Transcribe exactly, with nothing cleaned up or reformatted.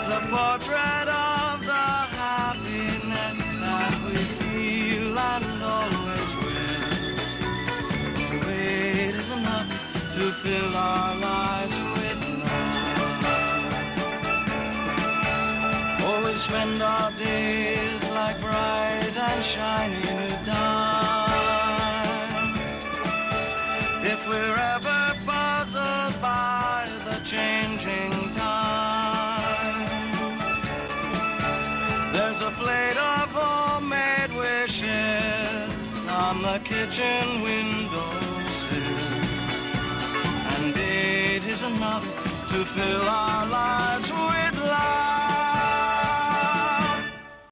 a portrait of the happiness that we feel and always will. Oh, it is enough to fill our lives with love. Oh, we spend our days like bright and shiny new dimes. If we're ever puzzled by the changing times, there's a plate of homemade wishes on the kitchen windowsill, and it is enough to fill our lives with